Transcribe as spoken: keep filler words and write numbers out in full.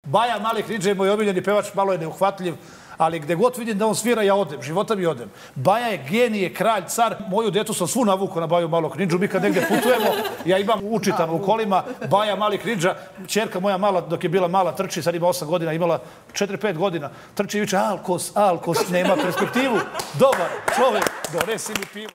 Baja Mali Kridža je moj omiljeni pevač, malo je neuhvatljiv, ali gde god vidim da on svira, ja odem, života mi odem. Baja je genije, kralj, car. Moju detu sam svu navuku na Baju Malog Kridžu. Mi kad negde putujemo, ja imam učitano u kolima Baja Mali Kridža. Ćerka moja mala, dok je bila mala, trči, sad ima osam godina, imala četiri pet godina. Trči i viče, Alkos, Alkos, nema perspektivu. Dobar čovek, donesi mi pivo.